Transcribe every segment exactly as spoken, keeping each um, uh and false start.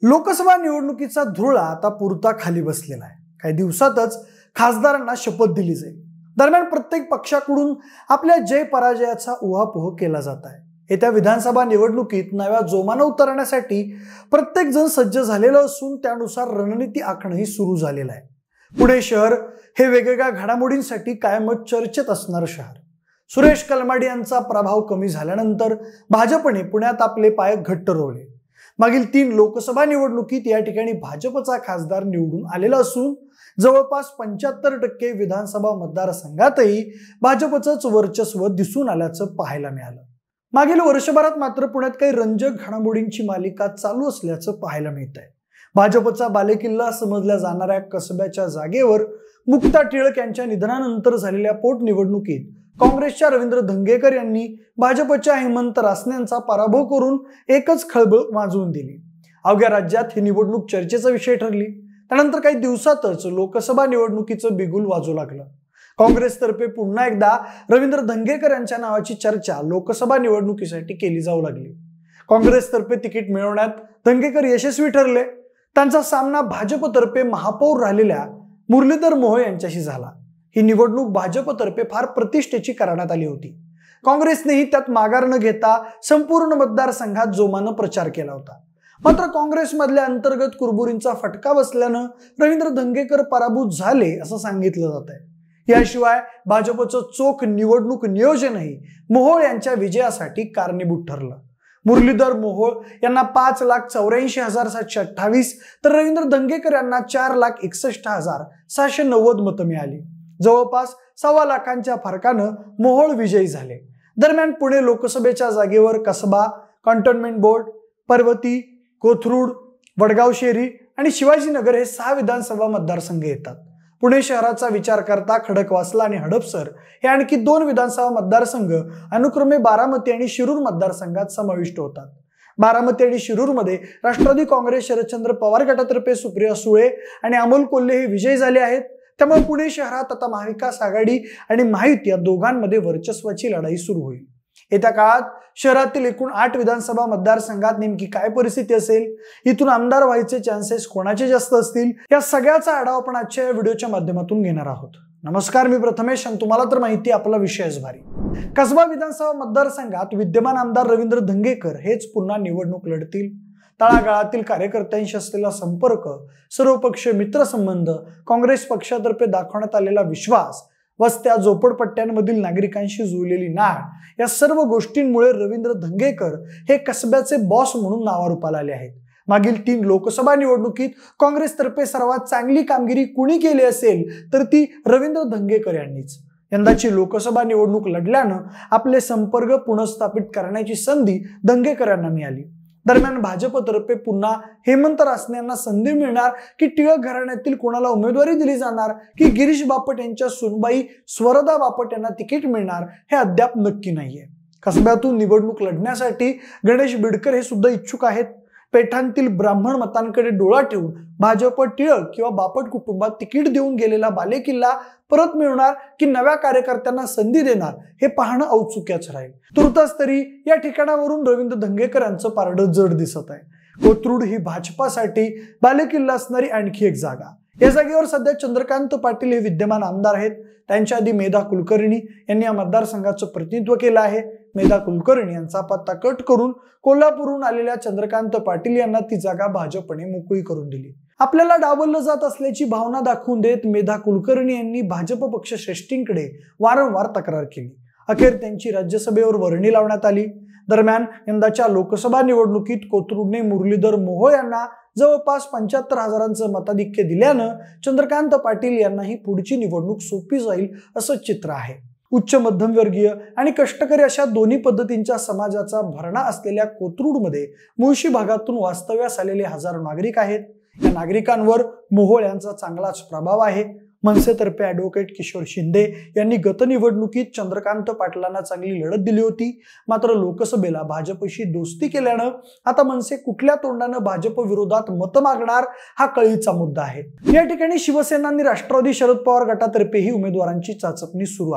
लोकसभा निवडणुकीचा धुळा आता पुरता खाली बसलेला आहे। काही दिवसातच खासदारांना शपथ दिली जाईल। दरम्यान प्रत्येक पक्षाकडून आपल्या जय पराजयाचा उहापोह केला जात आहे। येत्या विधानसभा निवडणुकीत नव्या जोमाने उतरण्यासाठी प्रत्येक जण सज्ज झालेला असून त्यानुसार रणनीती आखणंही सुरू झालेलं आहे। पुणे शहर हे वेगवेगळ्या घडामोडींसाठी कायमच चर्चेत असणारं शहर। सुरेश कलमाडी यांचा प्रभाव कमी झाल्यानंतर भाजपने पुण्यात आपले पाय घट्ट रोवले। मागील तीन लोकसभा निवडणुकीत या ठिकाणी भाजपचा खासदार निवडून आलेला असून जवळपास पंच्याहत्तर टक्के विधानसभा मतदारसंघातही भाजपचंच वर्चस्व दिसून आल्याचं पाहायला मिळालं। मागील वर्षभरात मात्र पुण्यात काही रंजक घडामोडींची मालिका चालू असल्याचं पाहायला मिळत आहे। भाजपचा बालेकिल्ला समजल्या जाणाऱ्या कसब्याच्या जागेवर मुक्ता टिळक यांच्या निधनानंतर झालेल्या पोटनिवडणुकीत काँग्रेसच्या रवींद्र धंगेकर यांनी भाजपच्या हेमंत रासने यांचा पराभव करून एकच खळबळ माजवून दिली। अवघ्या राज्यात ही निवडणूक चर्चेचा विषय ठरली। त्यानंतर काही दिवसातच लोकसभा निवडणुकीचं बिगुल वाजू लागलं। काँग्रेसतर्फे पुन्हा एकदा रवींद्र धंगेकर यांच्या नावाची चर्चा लोकसभा निवडणुकीसाठी केली जाऊ लागली। काँग्रेसतर्फे तिकीट मिळवण्यात धंगेकर यशस्वी ठरले। त्यांचा सामना भाजपतर्फे महापौर राहिलेल्या मुरलीधर मोहोळ यांच्याशी झाला। ही निवडणूक भाजपतर्फे फार प्रतिष्ठेची करण्यात आली होती। काँग्रेसनेही त्यात माघार न घेता संपूर्ण मतदारसंघात जोमानं प्रचार केला होता। मात्र काँग्रेसमधल्या अंतर्गत कुरबुरींचा फटका बसल्यानं रवींद्र धंगेकर पराभूत झाले असं सांगितलं जात आहे। याशिवाय भाजपचं चोख निवडणूक नियोजनही मोहोळ यांच्या विजयासाठी कारणीभूत ठरलं। मुरलीधर मोहोळ यांना पाच लाख चौऱ्याऐंशी हजार सातशे अठ्ठावीस तर रवींद्र धंगेकर यांना चार लाख एकसष्ट हजार सहाशे नव्वद मतं मिळाली। जवळपास सव्वा लाखांच्या फरकानं मोहोळ विजयी झाले। दरम्यान पुणे लोकसभेच्या जागेवर कसबा, कंटोन्मेंट बोर्ड, पर्वती, कोथरूड, वडगाव शेरी आणि शिवाजीनगर हे सहा विधानसभा मतदारसंघ येतात। पुणे शहराचा विचार करता खडकवासला आणि हडपसर हे आणखी दोन विधानसभा मतदारसंघ अनुक्रमे बारामती आणि शिरूर मतदारसंघात समाविष्ट होतात। बारामती आणि शिरूरमध्ये राष्ट्रवादी काँग्रेस शरदचंद्र पवार गटातर्फे सुप्रिया सुळे आणि अमोल कोल्हे हे विजयी झाले आहेत। त्यामुळे पुणे शहरात आता महाविकास आघाडी आणि महायुती या दोघांमध्ये वर्चस्वाची लढाई सुरू होईल। येत्या काळात शहरातील एकूण आठ विधानसभा मतदारसंघात नेमकी काय परिस्थिती असेल, इथून आमदार व्हायचे चान्सेस कोणाचे जास्त असतील, या सगळ्याचा आढावा आपण आजच्या या व्हिडिओच्या माध्यमातून घेणार आहोत। नमस्कार, मी प्रथमेश आणि तुम्हाला तर माहिती आपला विषयच भारी। कसबा विधानसभा मतदारसंघात विद्यमान आमदार रवींद्र धंगेकर हेच पुन्हा निवडणूक लढतील। तळागाळातील कार्यकर्त्यांशी असलेला संपर्क, सर्वपक्षीय मित्रसंबंध, काँग्रेस पक्षातर्फे दाखवण्यात आलेला विश्वास, वस्त्या झोपडपट्ट्यांमधील नागरिकांशी जुळलेली नाळ, या सर्व गोष्टींमुळे रवींद्र धंगेकर हे कसब्याचे बॉस म्हणून नावारूपाला आले आहेत। मागील तीन लोकसभा निवडणुकीत काँग्रेसतर्फे सर्वात चांगली कामगिरी कुणी केली असेल तर ती रवींद्र धंगेकर यांनीच। यंदाची लोकसभा निवडणूक लढल्यानं आपले संपर्क पुनर्स्थापित करण्याची संधी धंगेकर यांना मिळाली। दरम्यान भाजपतर्फे पुन्हा हेमंत रासने यांना संधी मिळणार की टिळक घराण्यातील कोणाला उमेदवारी दिली जाणार की गिरीश बापट यांच्या सुनबाई स्वरदा बापट यांना तिकीट मिळणार हे अद्याप नक्की नाहीये। कसब्यातून निवडणूक लढण्यासाठी गणेश बिडकर हे सुद्धा इच्छुक आहेत। पेठांतील ब्राह्मण मतांकडे डोळा ठेवून भाजप टिळक किंवा बापट कुटुंबात तिकीट देऊन गेलेला बालेकिल्ला परत मिळवणार की नव्या कार्यकर्त्यांना संधी देणार हे पाहणं औत्सुक्याच राहील। तुर्तास तरी या ठिकाणावरून रवींद्र धंगेकर यांचं पारडं जड दिसत आहे। कोथरूड ही भाजपासाठी बालेकिल्ला असणारी आणखी एक जागा। या जागेवर सध्या चंद्रकांत पाटील हे विद्यमान आमदार आहेत। त्यांच्या आधी मेधा कुलकर्णी यांनी या मतदारसंघाचं प्रतिनिधित्व केलं आहे। मेधा कुलकर्णी यांचा पत्ता कट करून कोल्हापूरहून आलेल्या चंद्रकांत पाटील यांना ती जागा भाजपने मोकळी करून दिली। आपल्याला डावललं जात असल्याची भावना दाखवून देत मेधा कुलकर्णी यांनी भाजप पक्ष श्रेष्ठींकडे वारंवार तक्रार केली। अखेर त्यांची राज्यसभेवर वर्णी लावण्यात आली। दरम्यान यंदाच्या लोकसभा निवडणुकीत कोथरूडने मुरलीधर मोहोळ यांना जवळपास पंच्याहत्तर हजारांचं मताधिक्य दिल्यानं चंद्रकांत पाटील यांनाही पुढची निवडणूक सोपी जाईल असं चित्र आहे। उच्च मध्यमवर्गीय आणि कष्टकरी अशा दोन्ही पद्धतींच्या समाजाचा भरणा असलेल्या कोथरूडमध्ये मुळशी भागातून वास्तव्यास आलेले हजारो नागरिक आहेत। या नागरिकांवर मोहोळ यांचा चांगलाच प्रभाव आहे। मनसेतर्फे ॲडव्होकेट किशोर शिंदे यांनी गत निवडणुकीत चंद्रकांत पाटलांना चांगली लढत दिली होती। मात्र लोकसभेला भाजपशी दोस्ती केल्यानं आता मनसे कुठल्या तोंडानं भाजप विरोधात मतं मागणार हा कळीचा मुद्दा आहे। या ठिकाणी शिवसेना आणि राष्ट्रवादी शरद पवार गटातर्फेही उमेदवारांची चाचपणी सुरू आहे।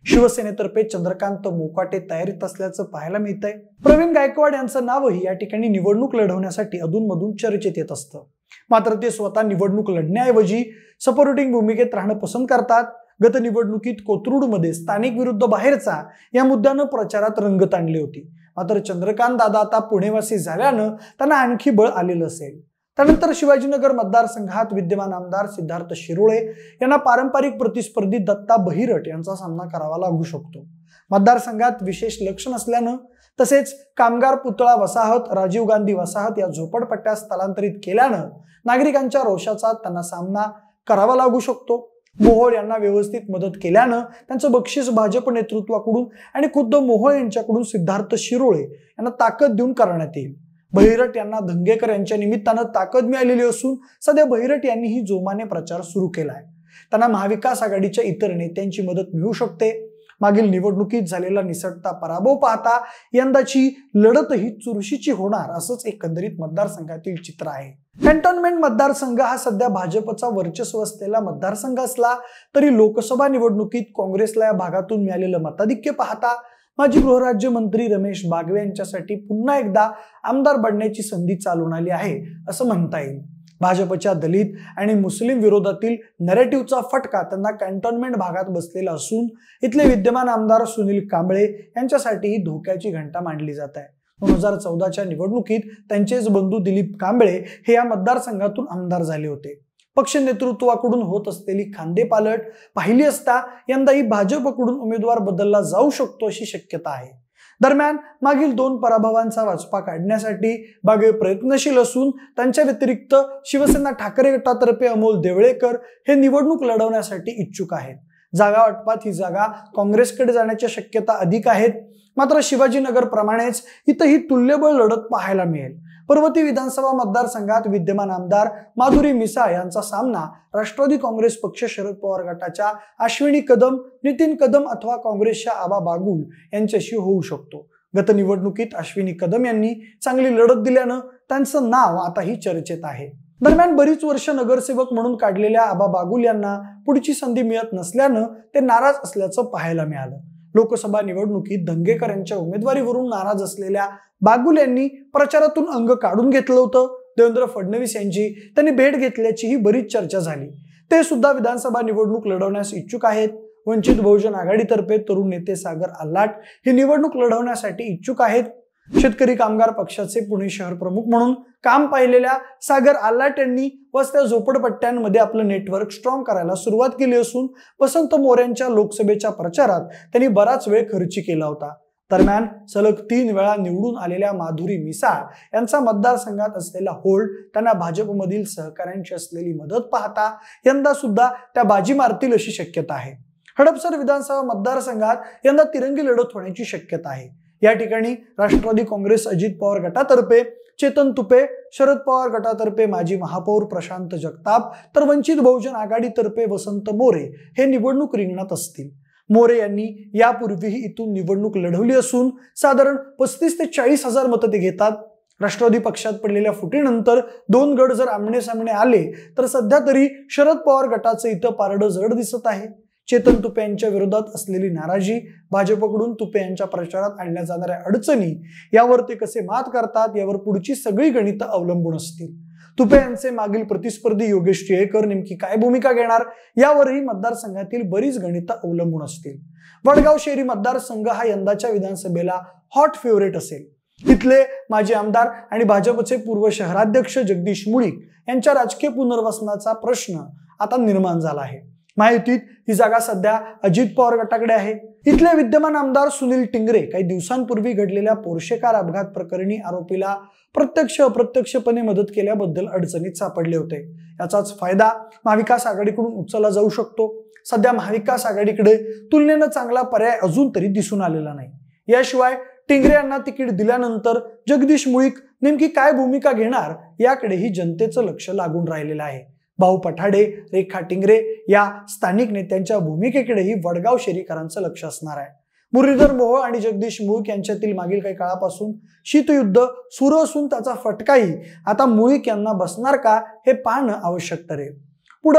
शिवसेनेतर्फे चंद्रकांत मोकाटे तयारीत असल्याचं पाहायला मिळतंय. प्रवीण गायकवाड यांचं नावही या ठिकाणी निवडणूक लढवण्यासाठी अधूनमधून चर्चेत येत असतं. मात्र ते स्वतः निवडणूक लढण्याऐवजी सपोर्टिंग भूमिकेत राहणं पसंत करतात. गत निवडणुकीत कोथरूडमध्ये स्थानिक विरुद्ध बाहेरचा या मुद्द्यानं प्रचारात रंगत आणली होती. मात्र चंद्रकांत दादा आता पुणेवासी झाल्यानं त्यांना आणखी बळ आलेलं असेल. त्यानंतर शिवाजीनगर मतदारसंघात विद्यमान आमदार सिद्धार्थ शिरोळे यांना पारंपरिक प्रतिस्पर्धी दत्ता बहिरट यांचा सामना करावा लागू शकतो. मतदारसंघात विशेष लक्ष नसल्यानं तसेच कामगार पुतळा वसाहत, राजीव गांधी वसाहत या झोपडपट्ट्या स्थलांतरित केल्यानं नागरिकांच्या रोषाचा त्यांना सामना करावा लागू शकतो. मोहोळ यांना व्यवस्थित मदत केल्यानं त्यांचं बक्षीस भाजप नेतृत्वाकडून आणि खुद्द मोहोळ यांच्याकडून सिद्धार्थ शिरोळे यांना ताकद देऊन करण्यात येईल. बहिरट यांना धंगेकर यांच्या निमित्तानं ताकद मिळालेली असून सध्या बहिरट यांनीही जोमाने प्रचार सुरू केलाय. त्यांना महाविकास आघाडीच्या इतर नेत्यांची मदत मिळू शकते. मागील निवडणुकीत झालेला निसटता पराभव पाहता यंदाची लढतही चुरशीची होणार असंच एकंदरीत मतदारसंघातील चित्र आहे. कॅन्टोन्मेंट मतदारसंघ हा सध्या भाजपचा वर्चस्व असलेला मतदारसंघ असला तरी लोकसभा निवडणुकीत काँग्रेसला या भागातून मिळालेलं मताधिक्य पाहता माजी गृहराज्यमंत्री रमेश बागवे यांच्यासाठी पुन्हा एकदा आमदार बनण्याची संधी चालून आली आहे असं म्हणता येईल. भाजपच्या दलित आणि मुस्लिम विरोधातील नॅरेटिव्हचा फटका त्यांना कॅन्टोन्मेंट भागात बसलेला असून इथले विद्यमान आमदार सुनील कांबळे यांच्यासाठीही धोक्याची घंटा मांडली जात आहे. दोन हजार चौदाच्या निवडणुकीत त्यांचेच बंधू दिलीप कांबळे हे या मतदारसंघातून आमदार झाले होते. पक्ष नेतृत्वाकडून होत असलेली खांदेपालट पाहिली असता यंदाही भाजपकडून उमेदवार बदलला जाऊ शकतो अशी शक्यता आहे. दरम्यान मागील दोन पराभवांचा वाचपा काढण्यासाठी बागवे प्रयत्नशील असून त्यांच्या व्यतिरिक्त शिवसेना ठाकरे गटातर्फे अमोल देवळेकर हे निवडणूक लढवण्यासाठी इच्छुक आहेत. जागा वाटपात ही जागा काँग्रेसकडे जाण्याच्या शक्यता अधिक आहेत. मात्र शिवाजीनगर प्रमाणेच इथंही तुल्यबळ लढत पाहायला मिळेल. पर्वती विधानसभा मतदारसंघात विद्यमान आमदार माधुरी मिसाळ यांचा सामना राष्ट्रवादी काँग्रेस पक्ष शरद पवार गटाच्या अश्विनी कदम, नितीन कदम अथवा काँग्रेसच्या आबा बागुल यांच्याशी होऊ शकतो. गत निवडणुकीत अश्विनी कदम यांनी चांगली लढत दिल्यानं त्यांचं नाव आताही चर्चेत आहे. दरम्यान बरीच वर्ष नगरसेवक म्हणून काढलेल्या आबा बागुल यांना पुढची संधी मिळत नसल्यानं ते नाराज असल्याचं पाहायला मिळालं. लोकसभा निवडणुकीत धंगेकर यांच्या उमेदवारीवरून नाराज असलेल्या बागुल यांनी प्रचारातून अंग काढून घेतलं होतं. देवेंद्र फडणवीस यांची त्यांनी भेट घेतल्याचीही बरीच चर्चा झाली. ते सुद्धा विधानसभा निवडणूक लढवण्यास इच्छुक आहेत. वंचित बहुजन आघाडीतर्फे तरुण नेते सागर आल्हाट हे निवडणूक लढवण्यासाठी इच्छुक आहेत. शेतकरी कामगार पक्षाचे पुणे शहर प्रमुख म्हणून काम पाहिलेल्या सागर आल्हाट यांनी वस्त्या झोपडपट्ट्यांमध्ये आपलं नेटवर्क स्ट्रॉंग करायला सुरुवात केली असून वसंत मोऱ्यांच्या लोकसभेच्या प्रचारात त्यांनी बराच वेळ खर्ची केला होता. दरम्यान सलग तीन वेळा निवडून आलेल्या माधुरी मिसाळ यांचा मतदारसंघात असलेला होल्ड, त्यांना भाजपमधील सहकाऱ्यांची असलेली मदत पाहता यंदा सुद्धा त्या बाजी मारतील अशी शक्यता आहे. हडपसर विधानसभा मतदारसंघात यंदा तिरंगी लढत होण्याची शक्यता आहे. या ठिकाणी राष्ट्रवादी काँग्रेस अजित पवार गटातर्फे चेतन तुपे, शरद पवार गटातर्फे माजी महापौर प्रशांत जगताप तर वंचित बहुजन आघाडीतर्फे वसंत मोरे हे निवडणूक रिंगणात असतील. मोरे यांनी यापूर्वीही इथून निवडणूक लढवली असून साधारण पस्तीस ते चाळीस हजार मतं ते घेतात. राष्ट्रवादी पक्षात पडलेल्या फुटीनंतर दोन गट जर आमने सामने आले तर सध्या तरी शरद पवार गटाचं इथं पारडं जड दिसत आहे. चेतन तुपे यांच्या विरोधात असलेली नाराजी, भाजपकडून तुपे यांच्या प्रचारात आणल्या जाणाऱ्या अडचणी यावर ते कसे मात करतात यावर पुढची सगळी गणितं अवलंबून असतील. तुपे यांचे मागील प्रतिस्पर्धी योगेश टिळेकर नेमकी काय भूमिका घेणार यावरही मतदारसंघातील बरीच गणितं अवलंबून असतील. वडगाव शहरी मतदारसंघ हा यंदाच्या विधानसभेला हॉट फेवरेट असेल. इथले माजी आमदार आणि भाजपचे पूर्व शहराध्यक्ष जगदीश मुळीक यांच्या राजकीय पुनर्वसनाचा प्रश्न आता निर्माण झाला आहे. महायुतीत ही जागा सध्या अजित पवार गटाकडे आहे. इथले विद्यमान आमदार सुनील टिंगरे काही दिवसांपूर्वी घडलेल्या पोर्शे कार अपघात प्रकरणी आरोपीला प्रत्यक्ष अप्रत्यक्षपणे मदत केल्याबद्दल अडचणीत सापडले होते. याचाच फायदा महाविकास आघाडीकडून उचलला जाऊ शकतो. सध्या महाविकास आघाडीकडे तुलनेनं चांगला पर्याय अजून तरी दिसून आलेला नाही. याशिवाय टिंगरे यांना तिकीट दिल्यानंतर जगदीश मुळीक नेमकी काय भूमिका घेणार याकडेही जनतेचं लक्ष लागून राहिलेलं आहे. भाऊ पठाडे, रेखा टिंगरे या स्थानिक नेत्यांच्या भूमिकेकडेही वडगाव शहरीकरांचं लक्ष असणार आहे. मुरलीधर मोहोळ आणि जगदीश मुळीक यांच्यातील मागील काही काळापासून शीतयुद्ध सुरू असून त्याचा फटकाही आता मुळीक यांना बसणार का हे पाहणं आवश्यक ठरेल. पुढं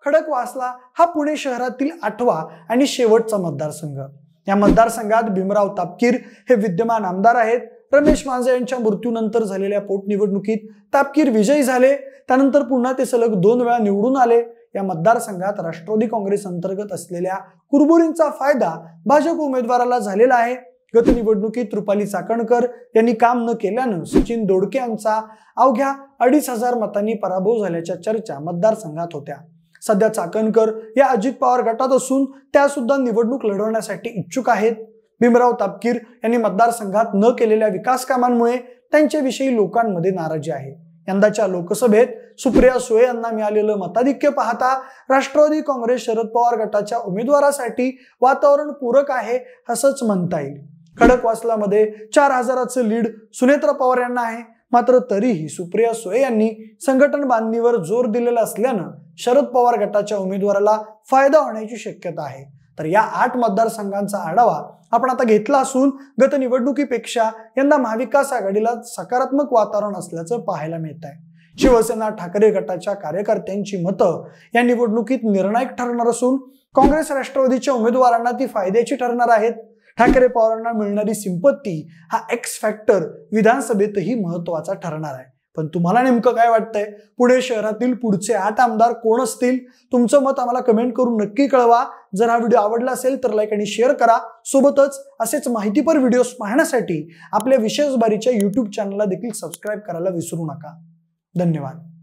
खडकवासला हा पुणे शहरातील आठवा आणि शेवटचा मतदारसंघ। या मतदारसंघात भीमराव तापकीर हे विद्यमान आमदार आहेत। रमेश मांझे यांच्या मृत्यूनंतर झालेल्या पोटनिवडणुकीत तापकीर विजयी झाले, त्यानंतर पुन्हा ते सलग दोन वेळा निवडून आले। या मतदारसंघात राष्ट्रवादी काँग्रेस अंतर्गत असलेल्या कुरबुरींचा फायदा भाजप उमेदवाराला झालेला आहे। गत निवडणुकीत रुपाली चाकणकर यांनी काम न केल्यानं सचिन दोडके यांचा अवघ्या अडीच हजार मतांनी पराभव झाल्याच्या चर्चा मतदारसंघात होत्या। सध्या चाकणकर या अजित पवार गटात असून त्या सुद्धा निवडणूक लढवण्यासाठी इच्छुक आहेत। भीमराव तापकीर यांनी मतदारसंघात न केलेल्या विकास कामांमुळे त्यांच्याविषयी लोकांमध्ये नाराजी आहे। यंदाच्या लोकसभेत सुप्रिया सुळे यांना मिळालेलं मताधिक्य पाहता राष्ट्रवादी काँग्रेस शरद पवार गटाच्या उमेदवारासाठी वातावरण पूरक आहे असंच म्हणता येईल। खडकवासलामध्ये चार हजाराचं लीड सुनेत्रा पवार यांना आहे, मात्र तरीही सुप्रिया सुळे यांनी संघटन बांधणीवर जोर दिलेला असल्यानं शरद पवार गटाच्या उमेदवाराला फायदा होण्याची शक्यता आहे। तर या आठ मतदारसंघांचा आढावा आपण आता घेतला असून गत निवडणुकीपेक्षा यंदा महाविकास आघाडीला सकारात्मक वातावरण असल्याचं पाहायला मिळत आहे। शिवसेना ठाकरे गटाच्या कार्यकर्त्यांची मतं या निवडणुकीत निर्णायक ठरणार असून काँग्रेस राष्ट्रवादीच्या उमेदवारांना ती फायद्याची ठरणार आहेत। ठाकरे पवारांना मिळणारी सिंपत्ती हा एक्स फॅक्टर विधानसभेतही महत्त्वाचा ठरणार आहे। पण तुम्हाला नेमकं काय वाटतंय? पुणे शहरातील पुढचे आठ आमदार कोण असतील? तुमचं मत आम्हाला कमेंट करून नक्की कळवा। जर हा व्हिडिओ आवडला असेल तर लाईक आणि शेअर करा। सोबतच असेच माहितीपर व्हिडिओज पाहण्यासाठी आपल्या विशेष बारीच्या यूट्यूब चॅनलला देखील सबस्क्राईब करायला विसरू नका। धन्यवाद।